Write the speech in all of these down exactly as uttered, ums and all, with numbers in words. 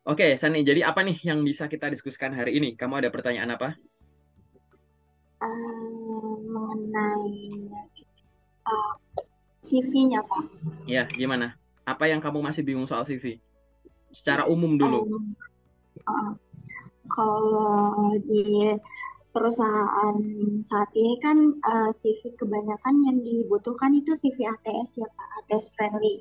Oke, Sani, jadi apa nih yang bisa kita diskusikan hari ini? Kamu ada pertanyaan apa? Eh, mengenai eh, C V-nya, Pak. Ya, gimana? Apa yang kamu masih bingung soal C V? Secara umum dulu. Em, eh, Kalau di perusahaan saat ini kan eh, C V kebanyakan yang dibutuhkan itu C V A T S ya, Pak, A T S friendly.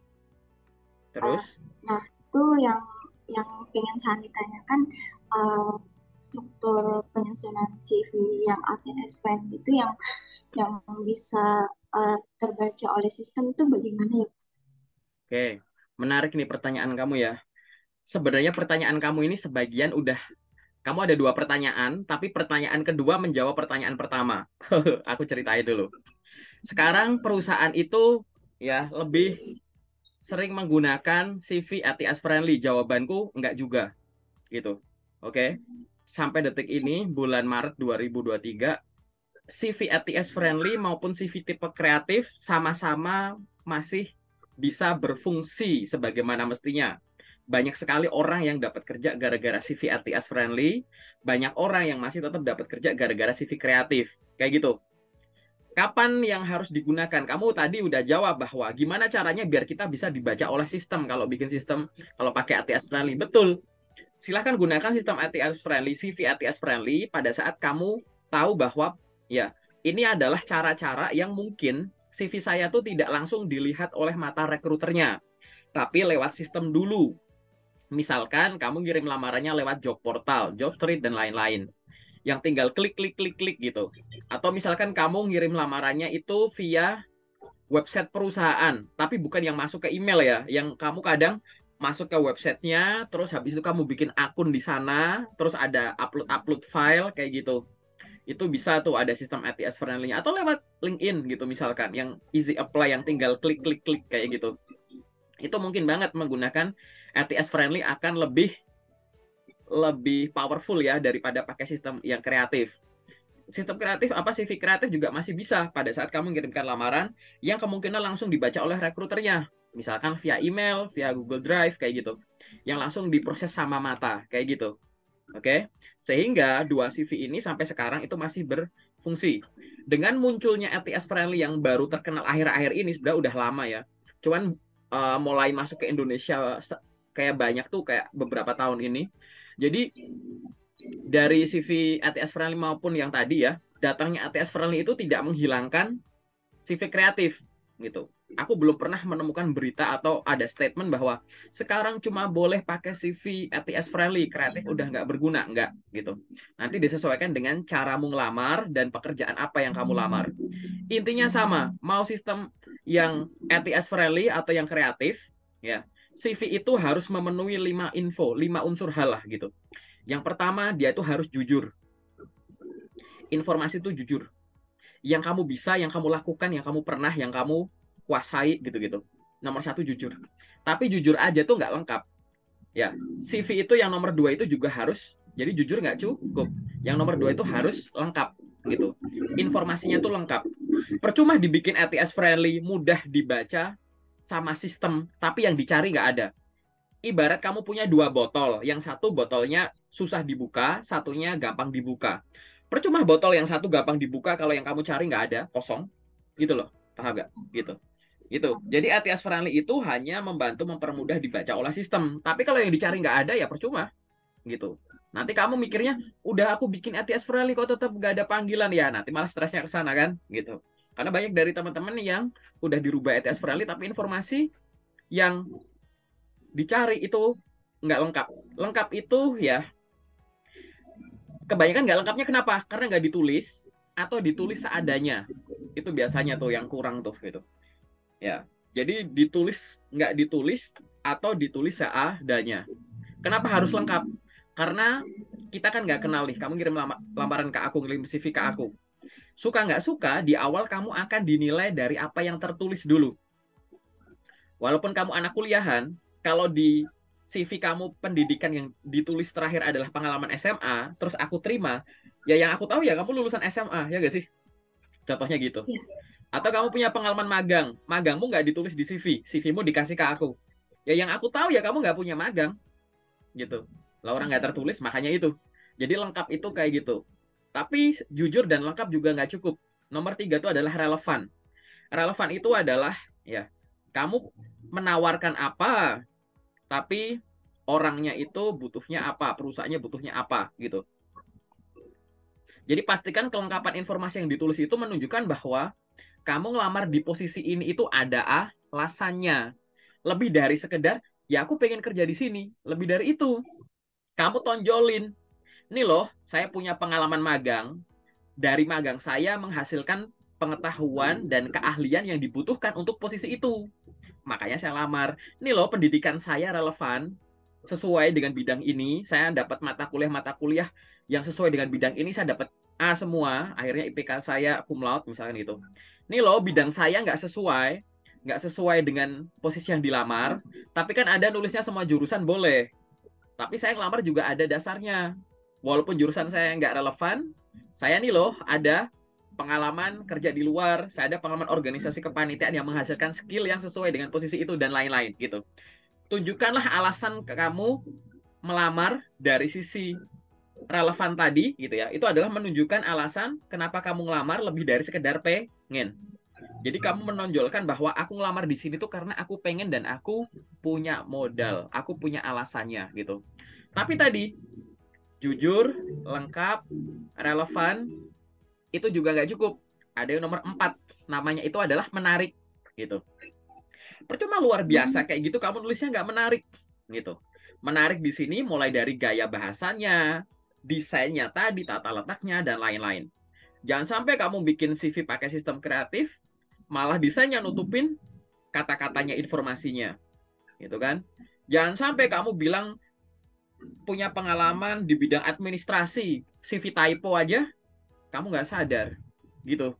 Eh, Terus, nah, itu yang yang pengen saya tanyakan, eh, struktur penyusunan C V yang A T S friendly itu yang yang bisa eh, terbaca oleh sistem itu bagaimana ya? oke. Menarik nih pertanyaan kamu ya. Sebenarnya pertanyaan kamu ini sebagian udah, kamu ada dua pertanyaan, tapi pertanyaan kedua menjawab pertanyaan pertama. Aku ceritain dulu. Sekarang perusahaan itu ya lebih sering menggunakan C V A T S friendly. Jawabanku enggak juga, gitu. Oke. Sampai detik ini, bulan Maret dua ribu dua puluh tiga, C V A T S friendly maupun C V tipe kreatif sama-sama masih bisa berfungsi sebagaimana mestinya. Banyak sekali orang yang dapat kerja gara-gara C V A T S friendly, banyak orang yang masih tetap dapat kerja gara-gara C V kreatif. Kayak gitu. Kapan yang harus digunakan? Kamu tadi udah jawab bahwa gimana caranya biar kita bisa dibaca oleh sistem kalau bikin sistem, kalau pakai A T S friendly. Betul. Silahkan gunakan sistem A T S friendly, C V A T S friendly pada saat kamu tahu bahwa ya ini adalah cara-cara yang mungkin C V saya tuh tidak langsung dilihat oleh mata rekruternya, tapi lewat sistem dulu. Misalkan kamu ngirim lamarannya lewat job portal, job street dan lain-lain, yang tinggal klik klik klik klik gitu. Atau misalkan kamu ngirim lamarannya itu via website perusahaan, tapi bukan yang masuk ke email ya, yang kamu kadang masuk ke websitenya, terus habis itu kamu bikin akun di sana, terus ada upload-upload file kayak gitu. Itu bisa tuh ada sistem A T S friendly-nya. Atau lewat LinkedIn gitu misalkan, yang easy apply, yang tinggal klik-klik-klik kayak gitu. Itu mungkin banget menggunakan A T S friendly akan lebih lebih powerful ya daripada pakai sistem yang kreatif. Sistem kreatif apa C V kreatif juga masih bisa pada saat kamu mengirimkan lamaran yang kemungkinan langsung dibaca oleh rekruternya. Misalkan via email, via Google Drive kayak gitu. Yang langsung diproses sama mata kayak gitu. Oke. Sehingga dua C V ini sampai sekarang itu masih berfungsi. Dengan munculnya A T S friendly yang baru terkenal akhir-akhir ini sebenarnya udah lama ya. Cuman uh, mulai masuk ke Indonesia kayak banyak tuh kayak beberapa tahun ini. Jadi dari C V A T S friendly maupun yang tadi ya, datangnya A T S friendly itu tidak menghilangkan C V kreatif gitu. Aku belum pernah menemukan berita atau ada statement bahwa sekarang cuma boleh pakai C V A T S friendly, kreatif udah nggak berguna, nggak gitu. Nanti disesuaikan dengan caramu ngelamar dan pekerjaan apa yang kamu lamar. Intinya sama, mau sistem yang A T S friendly atau yang kreatif, ya C V itu harus memenuhi lima info, lima unsur hal lah gitu. Yang pertama, dia itu harus jujur. Informasi itu jujur. Yang kamu bisa, yang kamu lakukan, yang kamu pernah, yang kamu kuasai gitu-gitu. Nomor satu jujur. Tapi jujur aja tuh nggak lengkap. Ya, C V itu yang nomor dua itu juga harus. Jadi jujur nggak cukup. Yang nomor dua itu harus lengkap gitu. Informasinya tuh lengkap. Percuma dibikin A T S friendly, mudah dibaca sama sistem, tapi yang dicari nggak ada. Ibarat kamu punya dua botol, yang satu botolnya susah dibuka, satunya gampang dibuka. Percuma botol yang satu gampang dibuka kalau yang kamu cari nggak ada, kosong, gitu loh, paham nggak? Gitu. Itu. Jadi A T S friendly itu hanya membantu mempermudah dibaca oleh sistem. Tapi kalau yang dicari nggak ada ya percuma, gitu. Nanti kamu mikirnya, udah aku bikin A T S friendly kok tetap nggak ada panggilan ya, nanti malah stresnya ke sana kan, gitu. Karena banyak dari teman-teman yang udah dirubah A T S friendly tapi informasi yang dicari itu nggak lengkap. Lengkap itu ya kebanyakan nggak lengkapnya kenapa? Karena nggak ditulis atau ditulis seadanya. Itu biasanya tuh yang kurang tuh gitu. Ya, jadi ditulis nggak ditulis atau ditulis seadanya. Kenapa harus lengkap? Karena kita kan nggak kenal nih. Kamu ngirim lamaran ke aku, ngirim C V ke aku. Suka nggak suka, di awal kamu akan dinilai dari apa yang tertulis dulu. Walaupun kamu anak kuliahan, kalau di C V kamu pendidikan yang ditulis terakhir adalah pengalaman S M A, terus aku terima, ya yang aku tahu ya kamu lulusan S M A, ya gak sih? Contohnya gitu. Ya, Atau kamu punya pengalaman magang, magangmu nggak ditulis di C V, C V-mu dikasih ke aku. Ya yang aku tahu ya kamu nggak punya magang, gitu. Lah orang nggak tertulis, makanya itu. Jadi lengkap itu kayak gitu. Tapi jujur dan lengkap juga nggak cukup. Nomor tiga itu adalah relevan. Relevan itu adalah ya kamu menawarkan apa, tapi orangnya itu butuhnya apa, perusahaannya butuhnya apa gitu. Jadi pastikan kelengkapan informasi yang ditulis itu menunjukkan bahwa kamu ngelamar di posisi ini itu ada alasannya. Lebih dari sekedar, ya aku pengen kerja di sini. Lebih dari itu, kamu tonjolin. Nih loh, saya punya pengalaman magang. Dari magang saya menghasilkan pengetahuan dan keahlian yang dibutuhkan untuk posisi itu. Makanya saya lamar. Nih loh, pendidikan saya relevan sesuai dengan bidang ini. Saya dapat mata kuliah-mata kuliah yang sesuai dengan bidang ini. Saya dapat A semua. Akhirnya I P K saya cum laude misalkan itu. Nih loh, bidang saya nggak sesuai. Nggak sesuai dengan posisi yang dilamar. Tapi kan ada nulisnya semua jurusan boleh. Tapi saya ngelamar juga ada dasarnya. Walaupun jurusan saya nggak relevan, saya nih loh ada pengalaman kerja di luar, saya ada pengalaman organisasi kepanitiaan yang menghasilkan skill yang sesuai dengan posisi itu dan lain-lain gitu. Tunjukkanlah alasan kamu melamar dari sisi relevan tadi gitu ya. Itu adalah menunjukkan alasan kenapa kamu ngelamar lebih dari sekedar pengen. Jadi kamu menonjolkan bahwa aku ngelamar di sini tuh karena aku pengen dan aku punya modal, aku punya alasannya gitu. Tapi tadi jujur, lengkap, relevan, itu juga nggak cukup. Ada yang nomor empat, namanya itu adalah menarik, gitu. Percuma luar biasa kayak gitu, kamu nulisnya nggak menarik, gitu. Menarik di sini mulai dari gaya bahasanya, desainnya tadi, tata letaknya, dan lain-lain. Jangan sampai kamu bikin C V pakai sistem kreatif, malah desainnya nutupin kata-katanya, informasinya, gitu kan? Jangan sampai kamu bilang punya pengalaman di bidang administrasi, C V typo aja, kamu nggak sadar, gitu.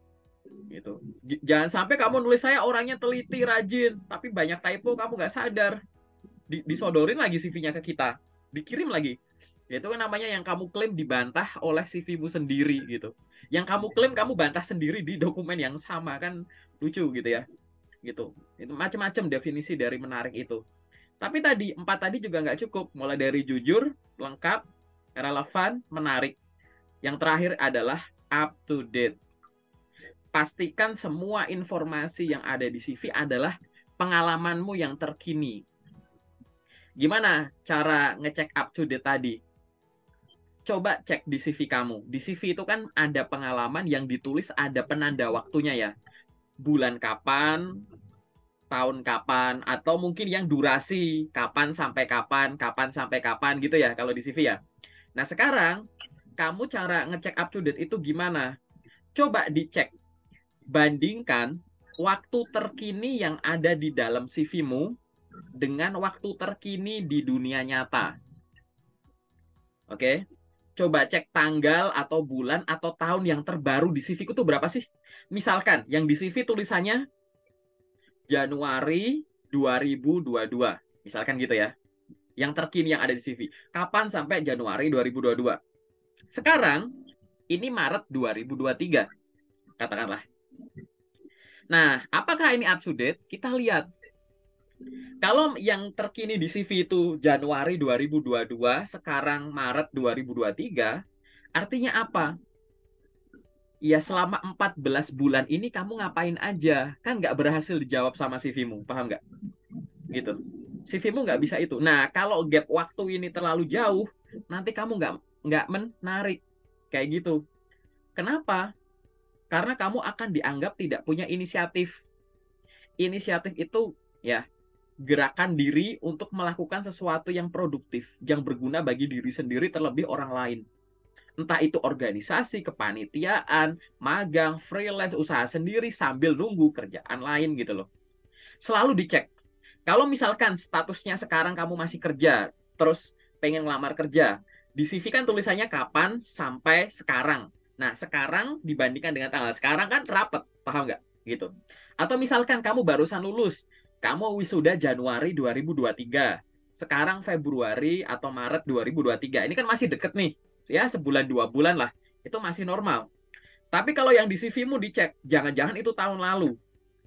Gitu. Jangan sampai kamu nulis saya orangnya teliti, rajin, tapi banyak typo kamu nggak sadar. Disodorin lagi C V-nya ke kita, dikirim lagi. Itu kan namanya yang kamu klaim dibantah oleh C V-mu sendiri gitu. Yang kamu klaim kamu bantah sendiri di dokumen yang sama, kan lucu gitu ya. Gitu. Itu macam-macam definisi dari menarik itu. Tapi tadi, empat tadi juga nggak cukup. Mulai dari jujur, lengkap, relevan, menarik. Yang terakhir adalah up to date. Pastikan semua informasi yang ada di C V adalah pengalamanmu yang terkini. Gimana cara ngecek up to date tadi? Coba cek di C V kamu. Di C V itu kan ada pengalaman yang ditulis, ada penanda waktunya ya. Bulan kapan, tahun kapan, atau mungkin yang durasi, kapan sampai kapan, kapan sampai kapan gitu ya kalau di C V ya. Nah sekarang, kamu cara ngecek up to date itu gimana? Coba dicek, bandingkan waktu terkini yang ada di dalam C V-mu dengan waktu terkini di dunia nyata. Oke? Coba cek tanggal atau bulan atau tahun yang terbaru di C V-ku itu berapa sih? Misalkan, yang di C V tulisannya Januari dua ribu dua puluh dua. Misalkan gitu ya. Yang terkini yang ada di C V. Kapan sampai Januari dua ribu dua puluh dua? Sekarang, ini Maret dua ribu dua puluh tiga. Katakanlah. Nah, apakah ini up to date? Kita lihat. Kalau yang terkini di C V itu Januari dua ribu dua puluh dua, sekarang Maret dua ribu dua puluh tiga, artinya apa? Ya selama empat belas bulan ini kamu ngapain aja? Kan nggak berhasil dijawab sama C V-mu, paham nggak? Gitu. C V-mu nggak bisa itu. Nah, kalau gap waktu ini terlalu jauh, nanti kamu nggak nggak menarik. Kayak gitu. Kenapa? Karena kamu akan dianggap tidak punya inisiatif. Inisiatif itu ya gerakan diri untuk melakukan sesuatu yang produktif, yang berguna bagi diri sendiri terlebih orang lain. Entah itu organisasi, kepanitiaan, magang, freelance, usaha sendiri sambil nunggu kerjaan lain gitu loh. Selalu dicek. Kalau misalkan statusnya sekarang kamu masih kerja, terus pengen ngelamar kerja, di C V kan tulisannya kapan sampai sekarang. Nah, sekarang dibandingkan dengan tanggal sekarang kan rapet, paham nggak? Gitu. Atau misalkan kamu barusan lulus, kamu wisuda Januari dua ribu dua puluh tiga, sekarang Februari atau Maret dua ribu dua puluh tiga, ini kan masih deket nih, ya sebulan dua bulan lah, itu masih normal. Tapi kalau yang di C V-mu dicek, jangan-jangan itu tahun lalu.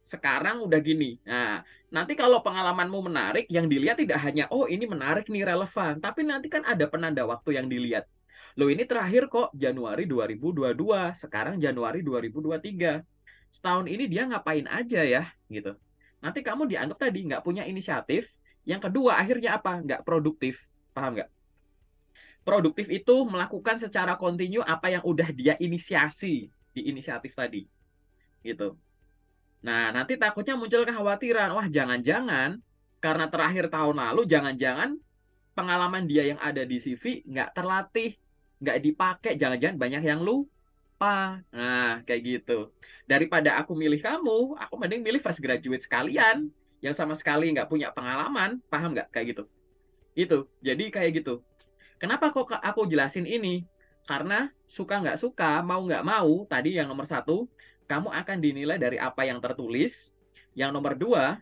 sekarang udah gini. Nah, nanti kalau pengalamanmu menarik, yang dilihat tidak hanya, oh ini menarik nih, relevan. Tapi nanti kan ada penanda waktu yang dilihat. Loh ini terakhir kok Januari dua ribu dua puluh dua, sekarang Januari dua ribu dua puluh tiga. Setahun ini dia ngapain aja ya, gitu. Nanti kamu dianggap tadi nggak punya inisiatif. Yang kedua, akhirnya apa? Nggak produktif. Paham nggak? Produktif itu melakukan secara kontinu apa yang udah dia inisiasi di inisiatif tadi. Gitu. Nah, nanti takutnya muncul kekhawatiran, wah jangan-jangan karena terakhir tahun lalu, jangan-jangan pengalaman dia yang ada di C V nggak terlatih, nggak dipakai, jangan-jangan banyak yang lupa. Nah, kayak gitu. Daripada aku milih kamu, aku mending milih fresh graduate sekalian, yang sama sekali nggak punya pengalaman, paham nggak? Kayak gitu. Itu, jadi kayak gitu. Kenapa kok aku jelasin ini? Karena suka nggak suka, mau nggak mau, tadi yang nomor satu, kamu akan dinilai dari apa yang tertulis. Yang nomor dua,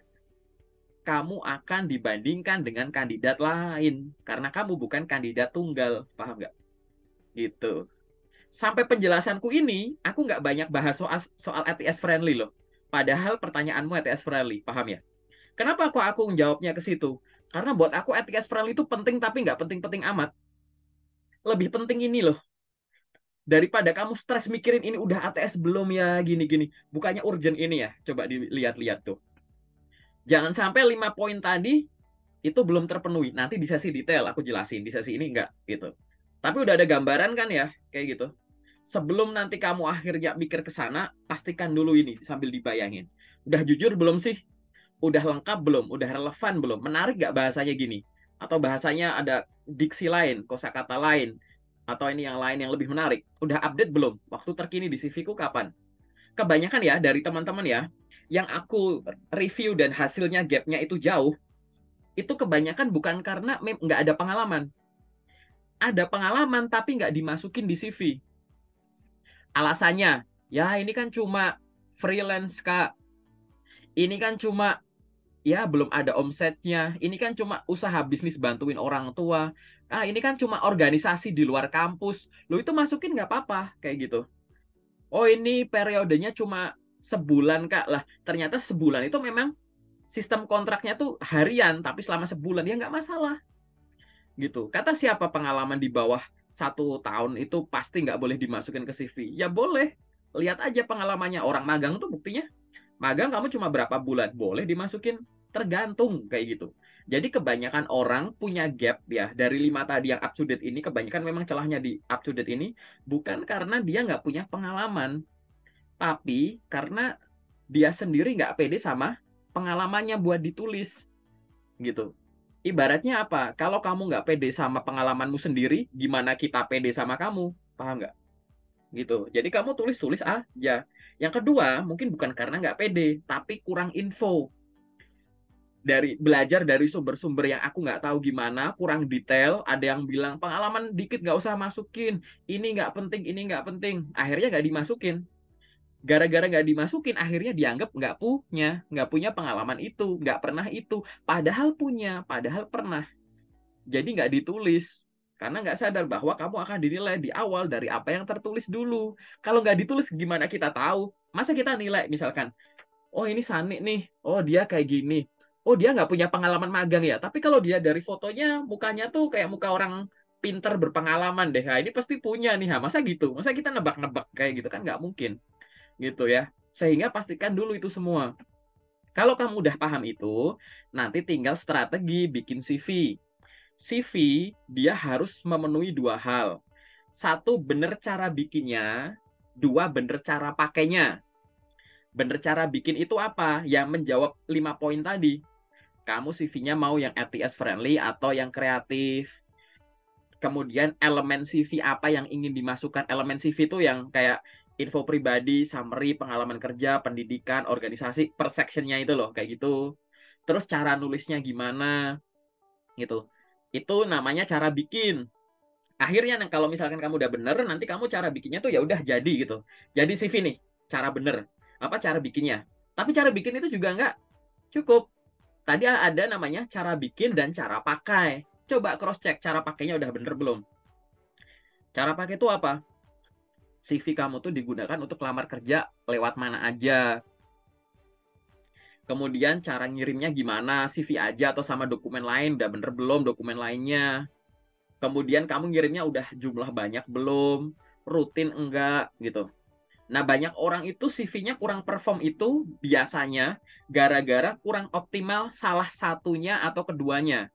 kamu akan dibandingkan dengan kandidat lain. Karena kamu bukan kandidat tunggal. Paham nggak? Gitu. Sampai penjelasanku ini, aku nggak banyak bahas soal, soal A T S friendly loh. Padahal pertanyaanmu A T S friendly. Paham ya? Kenapa kok aku menjawabnya ke situ? Karena buat aku A T S friendly itu penting tapi nggak penting-penting amat. Lebih penting ini loh. Daripada kamu stres mikirin ini udah A T S belum ya, gini-gini. Bukannya urgent ini ya. Coba dilihat-lihat tuh. Jangan sampai lima poin tadi itu belum terpenuhi. Nanti di sesi detail aku jelasin. Di sesi ini enggak gitu. Tapi udah ada gambaran kan ya, kayak gitu. Sebelum nanti kamu akhirnya mikir ke sana, pastikan dulu ini sambil dibayangin. Udah jujur belum sih? Udah lengkap belum? Udah relevan belum? Menarik nggak bahasanya gini? Atau bahasanya ada diksi lain, kosakata lain, atau ini yang lain yang lebih menarik? Udah update belum? Waktu terkini di C V-ku kapan? Kebanyakan ya dari teman-teman ya, yang aku review dan hasilnya gap-nya itu jauh, itu kebanyakan bukan karena nggak ada pengalaman. Ada pengalaman tapi nggak dimasukin di C V. Alasannya, ya ini kan cuma freelance Kak. Ini kan cuma ya belum ada omsetnya. Ini kan cuma usaha bisnis bantuin orang tua. Ah, ini kan cuma organisasi di luar kampus. Lo itu masukin nggak apa-apa kayak gitu. Oh, ini periodenya cuma sebulan Kak. Lah, ternyata sebulan itu memang sistem kontraknya tuh harian, tapi selama sebulan ya nggak masalah. Gitu. Kata siapa pengalaman di bawah satu tahun itu pasti nggak boleh dimasukin ke C V? Ya boleh. Lihat aja pengalamannya. Orang magang tuh buktinya. Magang kamu cuma berapa bulan? Boleh dimasukin. Tergantung kayak gitu. Jadi kebanyakan orang punya gap ya. Dari lima tadi yang up to date ini, kebanyakan memang celahnya di up to date ini bukan karena dia nggak punya pengalaman. Tapi karena dia sendiri nggak pede sama pengalamannya buat ditulis. Gitu. Ibaratnya apa? Kalau kamu nggak pede sama pengalamanmu sendiri, gimana kita pede sama kamu? Paham nggak? Gitu. Jadi kamu tulis-tulis aja. Yang kedua, mungkin bukan karena nggak pede, tapi kurang info. Dari belajar dari sumber-sumber yang aku nggak tahu gimana, kurang detail. Ada yang bilang pengalaman dikit nggak usah masukin. Ini nggak penting, ini nggak penting. Akhirnya nggak dimasukin. Gara-gara nggak dimasukin, akhirnya dianggap nggak punya, nggak punya pengalaman itu, nggak pernah itu. Padahal punya, padahal pernah. Jadi nggak ditulis. Karena nggak sadar bahwa kamu akan dinilai di awal dari apa yang tertulis dulu. Kalau nggak ditulis, gimana kita tahu? Masa kita nilai, misalkan, oh ini Sani nih, oh dia kayak gini. Oh dia nggak punya pengalaman magang ya. Tapi kalau dia dari fotonya, mukanya tuh kayak muka orang pinter berpengalaman deh. Nah, ini pasti punya nih. Ha. Masa gitu? Masa kita nebak-nebak kayak gitu kan nggak mungkin. Gitu ya. Sehingga pastikan dulu itu semua. Kalau kamu udah paham itu, nanti tinggal strategi bikin C V. C V dia harus memenuhi dua hal. Satu, bener cara bikinnya. Dua, bener cara pakainya. Bener cara bikin itu apa? Yang menjawab lima poin tadi. Kamu C V-nya mau yang A T S friendly atau yang kreatif. Kemudian elemen C V apa yang ingin dimasukkan. Elemen C V itu yang kayak info pribadi, summary, pengalaman kerja, pendidikan, organisasi, per sectionnya itu loh, kayak gitu. Terus cara nulisnya gimana, gitu. Itu namanya cara bikin. Akhirnya kalau misalkan kamu udah bener, nanti kamu cara bikinnya tuh ya udah jadi gitu. Jadi C V nih, cara bener. Apa cara bikinnya? Tapi cara bikin itu juga nggak cukup. Tadi ada namanya cara bikin dan cara pakai. Coba cross check cara pakainya udah bener belum? Cara pakai itu apa? C V kamu tuh digunakan untuk lamar kerja lewat mana aja. Kemudian cara ngirimnya gimana, C V aja atau sama dokumen lain, udah bener belum dokumen lainnya. Kemudian kamu ngirimnya udah jumlah banyak belum, rutin enggak gitu. Nah, banyak orang itu C V-nya kurang perform itu biasanya gara-gara kurang optimal salah satunya atau keduanya.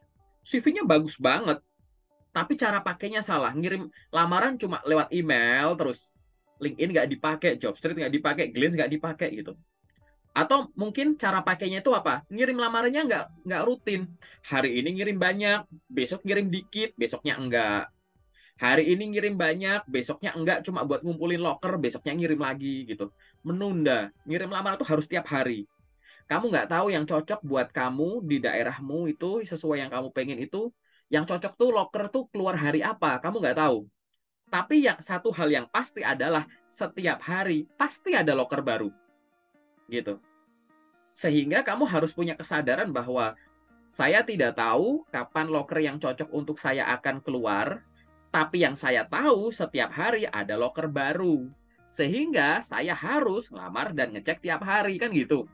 C V-nya bagus banget, tapi cara pakainya salah. Ngirim lamaran cuma lewat email, terus LinkedIn nggak dipakai, Jobstreet nggak dipakai, Glance nggak dipakai gitu. Atau mungkin cara pakainya itu apa? Ngirim lamarannya nggak nggak rutin. Hari ini ngirim banyak, besok ngirim dikit, besoknya enggak. Hari ini ngirim banyak, besoknya enggak, cuma buat ngumpulin loker, besoknya ngirim lagi gitu. Menunda. Ngirim lamaran itu harus tiap hari. Kamu nggak tahu yang cocok buat kamu di daerahmu itu sesuai yang kamu pengen itu. Yang cocok tuh loker tuh keluar hari apa, kamu nggak tahu. Tapi yang satu hal yang pasti adalah setiap hari pasti ada loker baru gitu. Sehingga kamu harus punya kesadaran bahwa saya tidak tahu kapan loker yang cocok untuk saya akan keluar, tapi yang saya tahu setiap hari ada loker baru. Sehingga saya harus ngelamar dan ngecek tiap hari, kan gitu.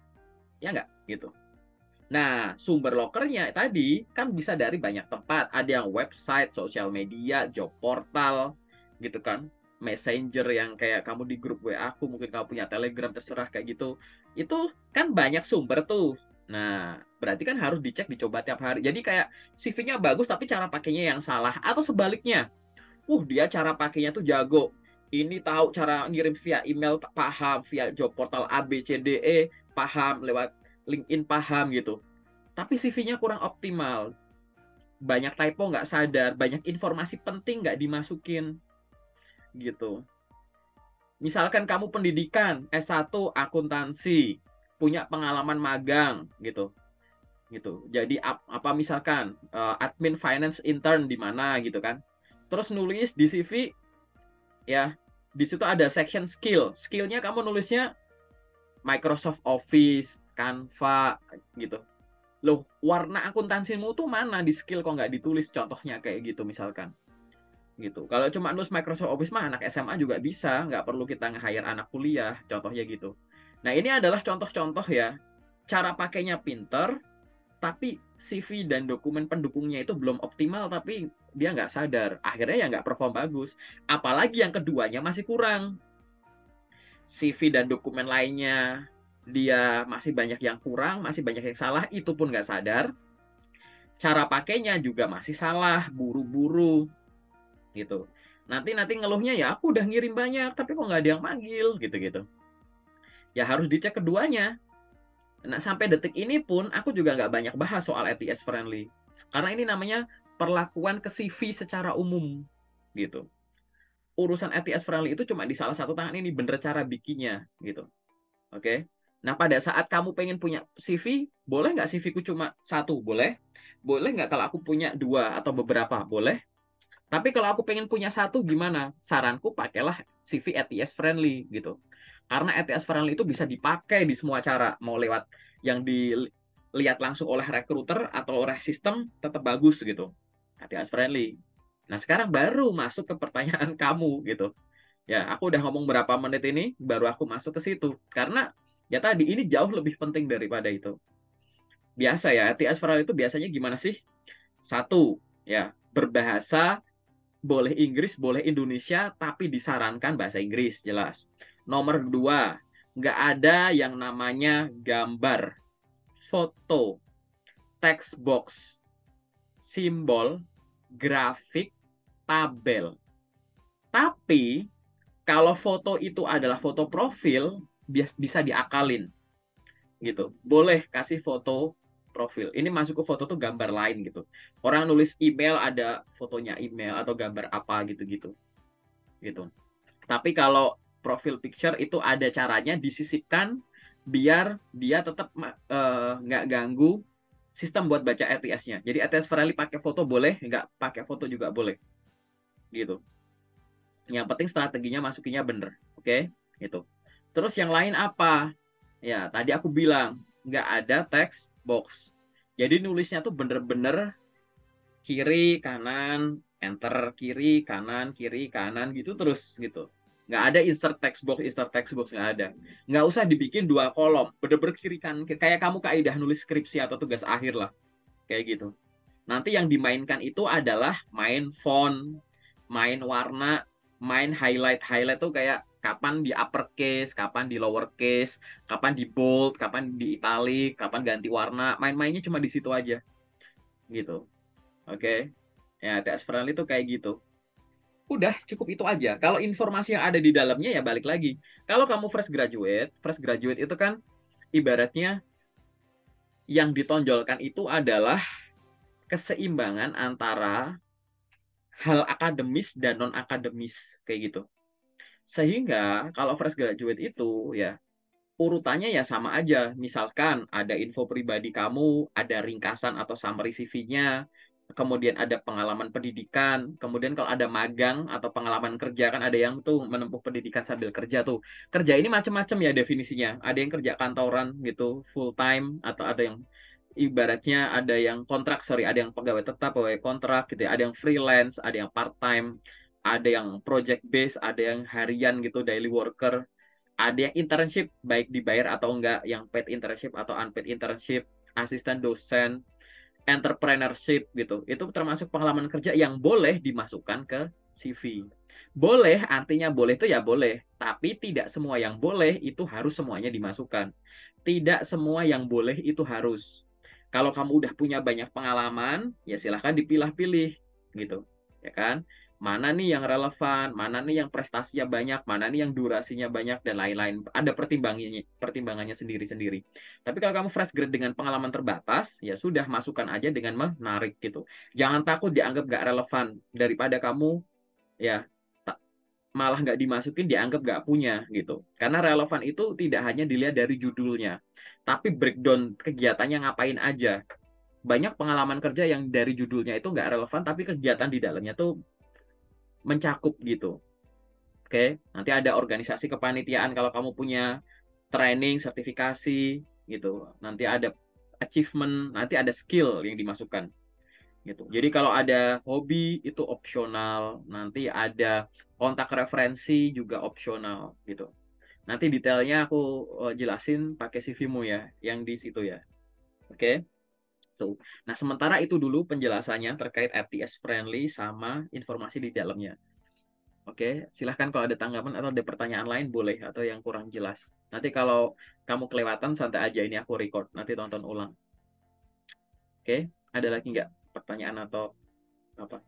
Ya nggak? Gitu. Nah, sumber lokernya tadi kan bisa dari banyak tempat. Ada yang website, sosial media, job portal, gitu kan. Messenger yang kayak kamu di grup W A aku, mungkin kamu punya Telegram, terserah kayak gitu. Itu kan banyak sumber tuh. Nah, berarti kan harus dicek, dicoba tiap hari. Jadi kayak C V-nya bagus tapi cara pakainya yang salah. Atau sebaliknya, uh dia cara pakainya tuh jago. Ini tahu cara ngirim via email, paham, via job portal A, B, C, D, E, paham, lewat LinkedIn paham gitu. Tapi C V-nya kurang optimal. Banyak typo nggak sadar, banyak informasi penting nggak dimasukin gitu. Misalkan kamu pendidikan S satu akuntansi, punya pengalaman magang gitu. Gitu. Jadi apa misalkan uh, admin finance intern di mana gitu kan. Terus nulis di C V ya, di situ ada section skill. Skillnya kamu nulisnya Microsoft Office, Canva gitu. Loh, warna akuntansimu tuh mana di skill kok nggak ditulis contohnya kayak gitu misalkan. Gitu. Kalau cuma nulis Microsoft Office mah anak S M A juga bisa, nggak perlu kita nge-hire anak kuliah, contohnya gitu. Nah, ini adalah contoh-contoh ya. Cara pakainya pinter, tapi C V dan dokumen pendukungnya itu belum optimal, tapi dia nggak sadar. Akhirnya ya nggak perform bagus. Apalagi yang keduanya masih kurang. C V dan dokumen lainnya dia masih banyak yang kurang, masih banyak yang salah, itu pun nggak sadar. Cara pakainya juga masih salah, buru-buru gitu. Nanti nanti ngeluhnya ya aku udah ngirim banyak, tapi kok nggak ada yang manggil gitu-gitu. Ya harus dicek keduanya. Nah sampai detik ini pun aku juga nggak banyak bahas soal A T S friendly, karena ini namanya perlakuan ke C V secara umum gitu. Urusan A T S friendly itu cuma di salah satu tangan ini bener cara bikinnya gitu. Oke. Okay? Nah, pada saat kamu pengen punya C V, boleh nggak C V-ku cuma satu? Boleh. Boleh nggak kalau aku punya dua atau beberapa? Boleh. Tapi kalau aku pengen punya satu, gimana? Saranku pakailah C V A T S friendly gitu. Karena A T S friendly itu bisa dipakai di semua cara. Mau lewat yang dilihat langsung oleh recruiter atau oleh sistem, tetap bagus gitu. A T S friendly. Nah, sekarang baru masuk ke pertanyaan kamu gitu. Ya, aku udah ngomong berapa menit ini, baru aku masuk ke situ. Karena ya tadi, ini jauh lebih penting daripada itu. Biasa ya, A T S Viral itu biasanya gimana sih? Satu, ya, berbahasa, boleh Inggris, boleh Indonesia, tapi disarankan bahasa Inggris, jelas. Nomor dua, nggak ada yang namanya gambar, foto, text box, simbol, grafik, tabel. Tapi kalau foto itu adalah foto profil, bisa diakalin gitu. Boleh kasih foto profil. Ini masuk ke foto tuh gambar lain gitu. Orang nulis email ada fotonya email atau gambar apa gitu-gitu. Gitu. Tapi kalau profil picture itu ada caranya disisipkan biar dia tetap uh, nggak ganggu sistem buat baca A T S-nya. Jadi A T S friendly pakai foto boleh, nggak pakai foto juga boleh. Gitu. Yang penting strateginya masukinya bener, oke? Okay? Gitu. Terus yang lain apa? Ya, tadi aku bilang nggak ada text box. Jadi nulisnya tuh bener-bener kiri, kanan, enter, kiri, kanan, kiri, kanan gitu terus gitu. Nggak ada insert text box, insert text box, nggak ada. Nggak usah dibikin dua kolom, bener-bener kiri kanan. Kayak kamu kaidah nulis skripsi atau tugas akhir lah, kayak gitu. Nanti yang dimainkan itu adalah main font, main warna, main highlight. Highlight tuh kayak kapan di uppercase, kapan di lowercase, kapan di bold, kapan di italic, kapan ganti warna. Main-mainnya cuma di situ aja, gitu. Oke, ya T S friendly tuh kayak gitu. Udah cukup itu aja. Kalau informasi yang ada di dalamnya ya balik lagi. Kalau kamu fresh graduate, fresh graduate itu kan ibaratnya yang ditonjolkan itu adalah keseimbangan antara hal akademis dan non akademis kayak gitu. Sehingga kalau fresh graduate itu ya urutannya ya sama aja. Misalkan ada info pribadi kamu, ada ringkasan atau summary C V-nya, kemudian ada pengalaman pendidikan, kemudian kalau ada magang atau pengalaman kerja kan ada yang tuh menempuh pendidikan sambil kerja tuh. Kerja ini macam-macam ya definisinya. Ada yang kerja kantoran gitu, full time, atau ada yang ibaratnya ada yang kontrak, sorry, ada yang pegawai tetap, pegawai kontrak gitu ya, ada yang freelance, ada yang part time, ada yang project base, ada yang harian gitu, daily worker, ada yang internship baik dibayar atau enggak, yang paid internship atau unpaid internship, asisten dosen, entrepreneurship gitu. Itu termasuk pengalaman kerja yang boleh dimasukkan ke C V. Boleh, artinya boleh itu ya boleh, tapi tidak semua yang boleh itu harus semuanya dimasukkan. Tidak semua yang boleh itu harus. Kalau kamu udah punya banyak pengalaman, ya silahkan dipilah-pilih gitu, ya kan? Mana nih yang relevan, mana nih yang prestasinya banyak, mana nih yang durasinya banyak, dan lain-lain. Ada pertimbangannya, pertimbangannya sendiri-sendiri. Tapi kalau kamu fresh grade dengan pengalaman terbatas, ya sudah masukkan aja dengan menarik gitu. Jangan takut dianggap nggak relevan. Daripada kamu ya malah nggak dimasukin, dianggap nggak punya gitu. Karena relevan itu tidak hanya dilihat dari judulnya, tapi breakdown kegiatannya ngapain aja. Banyak pengalaman kerja yang dari judulnya itu nggak relevan, tapi kegiatan di dalamnya tuh mencakup gitu. Oke, nanti ada organisasi kepanitiaan kalau kamu punya, training, sertifikasi gitu. Nanti ada achievement, nanti ada skill yang dimasukkan gitu. Jadi kalau ada hobi itu opsional, nanti ada kontak referensi juga opsional gitu. Nanti detailnya aku uh, jelasin pakai C V-mu ya, yang di situ ya. Oke. Tuh. Nah, sementara itu dulu penjelasannya terkait R T S friendly sama informasi di dalamnya. Oke, silahkan kalau ada tanggapan atau ada pertanyaan lain boleh, atau yang kurang jelas. Nanti kalau kamu kelewatan santai aja, ini aku record, nanti tonton ulang. Oke, ada lagi nggak pertanyaan atau apa?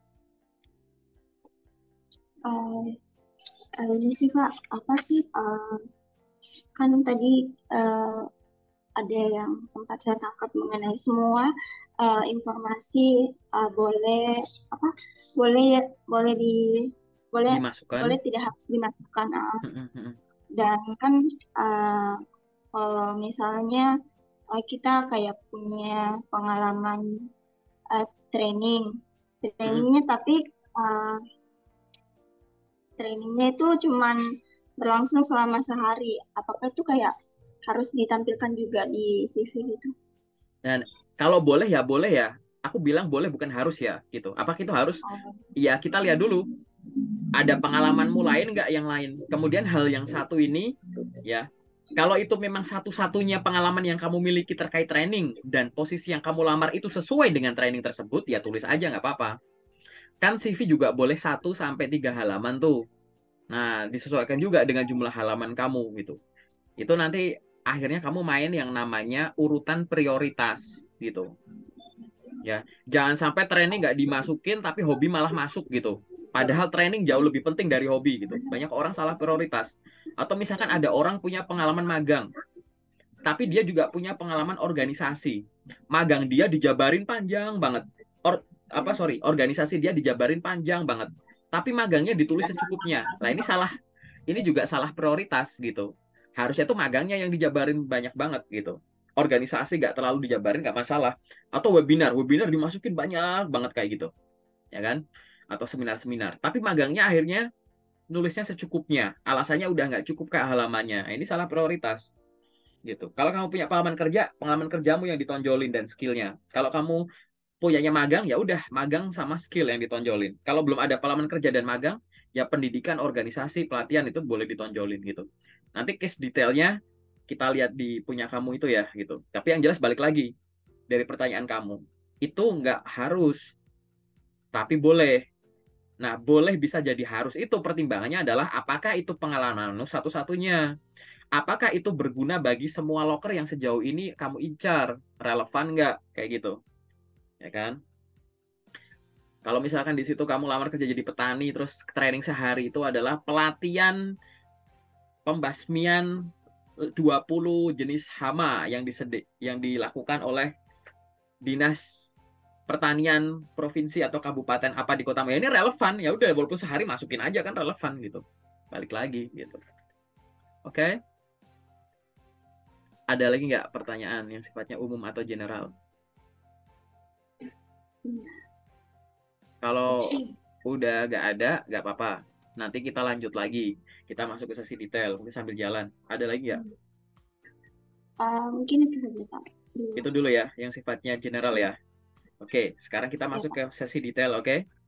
Uh, uh, ini sih Pak, apa sih uh, kan tadi uh, ada yang sempat saya tangkap mengenai semua uh, informasi uh, boleh apa boleh boleh di boleh Dimasukkan. boleh tidak harus dimasukkan uh, dan kan uh, kalau misalnya uh, kita kayak punya pengalaman uh, training trainingnya tapi uh, trainingnya itu cuman berlangsung selama sehari, apakah itu kayak harus ditampilkan juga di C V gitu? Dan kalau boleh ya boleh ya. Aku bilang boleh bukan harus ya gitu. Apa itu harus? Oh. Ya kita lihat dulu. Ada pengalamanmu lain nggak yang lain? Kemudian hal yang satu ini ya. Kalau itu memang satu-satunya pengalaman yang kamu miliki terkait training dan posisi yang kamu lamar itu sesuai dengan training tersebut, ya tulis aja nggak apa-apa. Kan C V juga boleh satu sampai tiga halaman tuh. Nah, disesuaikan juga dengan jumlah halaman kamu gitu. Itu nanti akhirnya kamu main yang namanya urutan prioritas gitu. Ya, jangan sampai training nggak dimasukin tapi hobi malah masuk gitu. Padahal training jauh lebih penting dari hobi gitu. Banyak orang salah prioritas. Atau misalkan ada orang punya pengalaman magang, tapi dia juga punya pengalaman organisasi. Magang dia dijabarin panjang banget. Or, apa sorry, organisasi dia dijabarin panjang banget. Tapi magangnya ditulis secukupnya. Nah ini salah, ini juga salah prioritas gitu. Harusnya tuh magangnya yang dijabarin banyak banget gitu. Organisasi nggak terlalu dijabarin nggak masalah. Atau webinar, webinar dimasukin banyak banget kayak gitu, ya kan? Atau seminar-seminar. Tapi magangnya akhirnya nulisnya secukupnya. Alasannya udah nggak cukup ke halamannya. Nah, ini salah prioritas gitu. Kalau kamu punya pengalaman kerja, pengalaman kerjamu yang ditonjolin dan skillnya. Kalau kamu punyanya magang, ya udah magang sama skill yang ditonjolin. Kalau belum ada pengalaman kerja dan magang, Ya pendidikan, organisasi, pelatihan itu boleh ditonjolin gitu. Nanti case detailnya kita lihat di punya kamu itu ya gitu. Tapi yang jelas balik lagi dari pertanyaan kamu, itu nggak harus, tapi boleh. Nah, boleh bisa jadi harus itu pertimbangannya adalah apakah itu pengalamanmu satu-satunya? Apakah itu berguna bagi semua loker yang sejauh ini kamu incar? Relevan nggak? Kayak gitu, ya kan? Kalau misalkan di situ kamu lamar kerja jadi petani, terus training sehari itu adalah pelatihan pembasmian dua puluh jenis hama yang disedi yang dilakukan oleh dinas pertanian provinsi atau kabupaten apa di kota. Ya ini relevan, ya udah walaupun sehari masukin aja kan relevan gitu. Balik lagi gitu. Oke. Okay? Ada lagi nggak pertanyaan yang sifatnya umum atau general? Kalau udah nggak ada, nggak apa-apa. Nanti kita lanjut lagi. Kita masuk ke sesi detail, mungkin sambil jalan. Ada lagi nggak? Uh, mungkin itu saja Pak. Dulu. Itu dulu ya, yang sifatnya general ya. Oke, sekarang kita Ya, masuk Pak. ke sesi detail, oke?